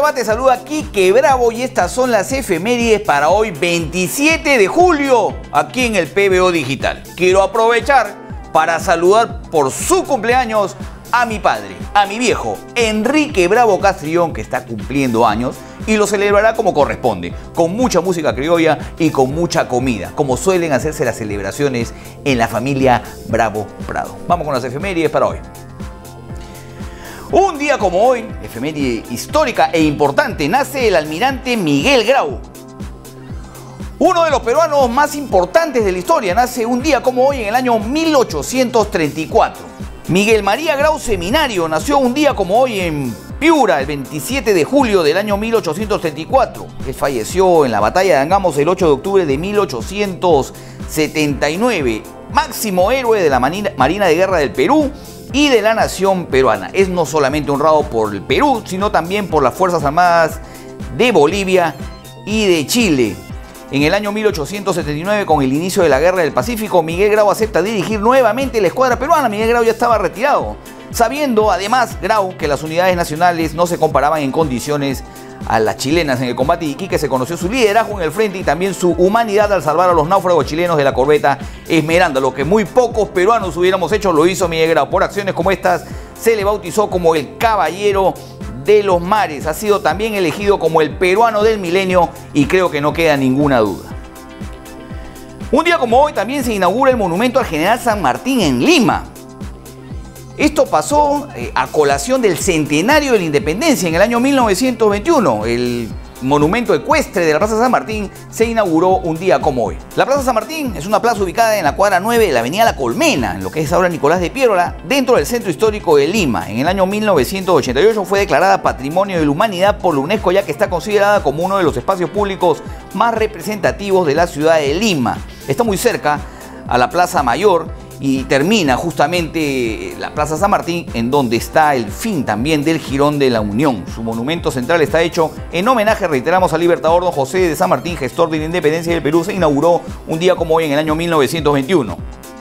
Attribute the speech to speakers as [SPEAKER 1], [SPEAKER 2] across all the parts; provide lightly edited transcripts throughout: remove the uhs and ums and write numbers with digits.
[SPEAKER 1] va? Te saluda Quique Bravo y estas son las efemérides para hoy 27 de julio aquí en el PBO Digital. Quiero aprovechar para saludar por su cumpleaños a mi padre, a mi viejo, Enrique Bravo Castrillón, que está cumpliendo años y lo celebrará como corresponde, con mucha música criolla y con mucha comida, como suelen hacerse las celebraciones en la familia Bravo Prado. Vamos con las efemérides para hoy. Un día como hoy, efeméride histórica e importante, nace el almirante Miguel Grau. Uno de los peruanos más importantes de la historia, nace un día como hoy en el año 1834. Miguel María Grau Seminario nació un día como hoy en Piura, el 27 de julio del año 1834. Él falleció en la batalla de Angamos el 8 de octubre de 1879. Máximo héroe de la Marina de Guerra del Perú y de la nación peruana. Es no solamente honrado por el Perú, sino también por las Fuerzas Armadas de Bolivia y de Chile. En el año 1879, con el inicio de la Guerra del Pacífico, Miguel Grau acepta dirigir nuevamente la escuadra peruana. Miguel Grau ya estaba retirado, sabiendo además Grau que las unidades nacionales no se comparaban en condiciones a las chilenas. En el combate de Iquique se conoció su liderazgo en el frente y también su humanidad al salvar a los náufragos chilenos de la corbeta Esmeralda. Lo que muy pocos peruanos hubiéramos hecho lo hizo Miguel Grau. Por acciones como estas se le bautizó como el Caballero de los Mares. Ha sido también elegido como el peruano del milenio y creo que no queda ninguna duda. Un día como hoy también se inaugura el monumento al general San Martín en Lima. Esto pasó a colación del centenario de la independencia en el año 1921. El monumento ecuestre de la Plaza San Martín se inauguró un día como hoy. La Plaza San Martín es una plaza ubicada en la cuadra 9 de la avenida La Colmena, en lo que es ahora Nicolás de Piérola, dentro del centro histórico de Lima. En el año 1988 fue declarada Patrimonio de la Humanidad por la UNESCO, ya que está considerada como uno de los espacios públicos más representativos de la ciudad de Lima. Está muy cerca a la Plaza Mayor y termina justamente la Plaza San Martín, en donde está el fin también del Jirón de la Unión. Su monumento central está hecho en homenaje, reiteramos, al libertador don José de San Martín, gestor de la independencia del Perú. Se inauguró un día como hoy en el año 1921.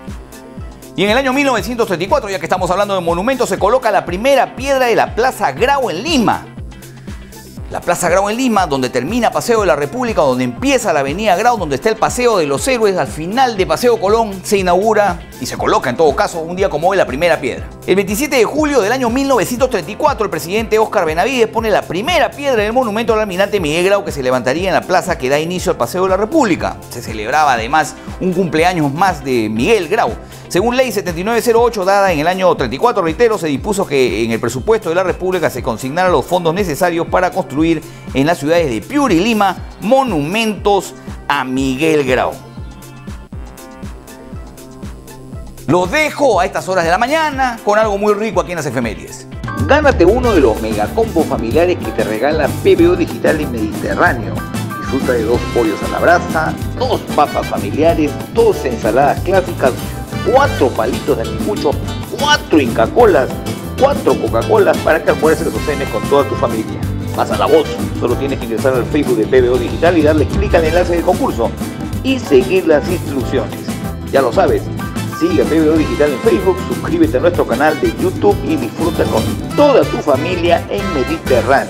[SPEAKER 1] Y en el año 1934, ya que estamos hablando de monumentos, se coloca la primera piedra de la Plaza Grau en Lima. La Plaza Grau en Lima, donde termina Paseo de la República, donde empieza la Avenida Grau, donde está el Paseo de los Héroes, al final de Paseo Colón, se inaugura y se coloca en todo caso un día como hoy la primera piedra. El 27 de julio del año 1934, el presidente Óscar Benavides pone la primera piedra del monumento al almirante Miguel Grau, que se levantaría en la plaza que da inicio al Paseo de la República. Se celebraba además un cumpleaños más de Miguel Grau. Según ley 7908 dada en el año 34, reitero, se dispuso que en el presupuesto de la República se consignaran los fondos necesarios para construir en las ciudades de Piura y Lima monumentos a Miguel Grau. Los dejo a estas horas de la mañana con algo muy rico aquí en las efemérides. Gánate uno de los megacombos familiares que te regala PBO Digital y Mediterráneo. Disfruta de 2 pollos a la brasa, 2 papas familiares, 2 ensaladas clásicas, 4 palitos de anticucho, 4 Inca Colas, 4 Coca-Colas para que almuerces o cenes con toda tu familia. Pasa la voz, solo tienes que ingresar al Facebook de PBO Digital y darle clic al enlace del concurso y seguir las instrucciones. Ya lo sabes, sigue a PBO Digital en Facebook, suscríbete a nuestro canal de YouTube y disfruta con toda tu familia en Mediterráneo.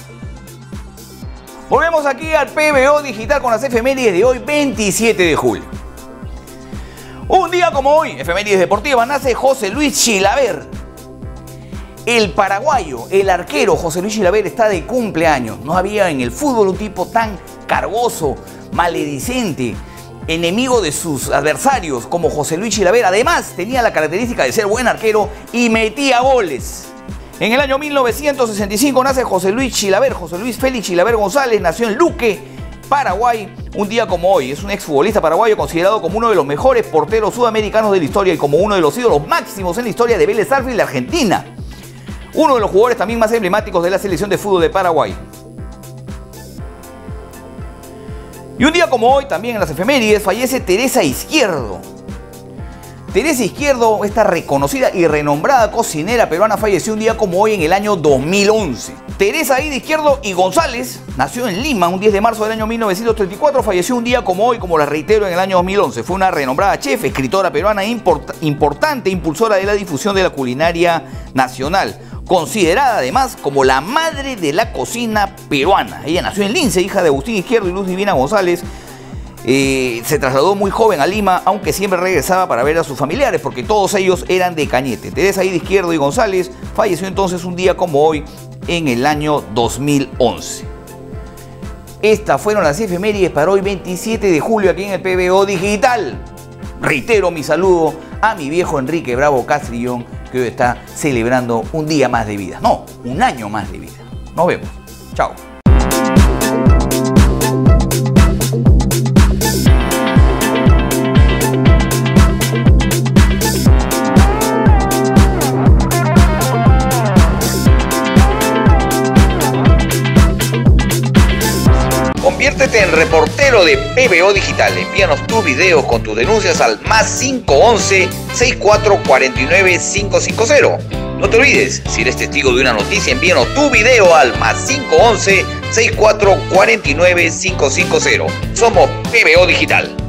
[SPEAKER 1] Volvemos aquí al PBO Digital con las efemérides de hoy, 27 de julio. Un día como hoy, efemérides deportivas, nace José Luis Chilavert. El paraguayo, el arquero José Luis Chilavert está de cumpleaños. No había en el fútbol un tipo tan cargoso, maledicente, enemigo de sus adversarios como José Luis Chilavert. Además, tenía la característica de ser buen arquero y metía goles. En el año 1965 nace José Luis Chilavert. José Luis Félix Chilavert González nació en Luque, Paraguay, un día como hoy. Es un exfutbolista paraguayo considerado como uno de los mejores porteros sudamericanos de la historia y como uno de los ídolos máximos en la historia de Vélez Sarsfield de Argentina. Uno de los jugadores también más emblemáticos de la selección de fútbol de Paraguay. Y un día como hoy, también en las efemérides, fallece Teresa Izquierdo. Teresa Izquierdo, esta reconocida y renombrada cocinera peruana, falleció un día como hoy en el año 2011. Teresa Aida Izquierdo y González nació en Lima un 10 de marzo del año 1934, falleció un día como hoy, como la reitero, en el año 2011. Fue una renombrada chef, escritora peruana importante impulsora de la difusión de la culinaria nacional. considerada además como la madre de la cocina peruana. Ella nació en Lince, hija de Agustín Izquierdo y Luz Divina González. Se trasladó muy joven a Lima, aunque siempre regresaba para ver a sus familiares, porque todos ellos eran de Cañete. Teresa Ida Izquierdo y González falleció entonces un día como hoy, en el año 2011. Estas fueron las efemérides para hoy, 27 de julio, aquí en el PBO Digital. Reitero mi saludo a mi viejo Enrique Bravo Castrillón, que hoy está celebrando un día más de vida. No, un año más de vida. Nos vemos. Chao. Conviértete en reportero de PBO Digital. Envíanos tus videos con tus denuncias al +511 6449 550. No te olvides, si eres testigo de una noticia, envíanos tu video al +511 6449 550. Somos PBO Digital.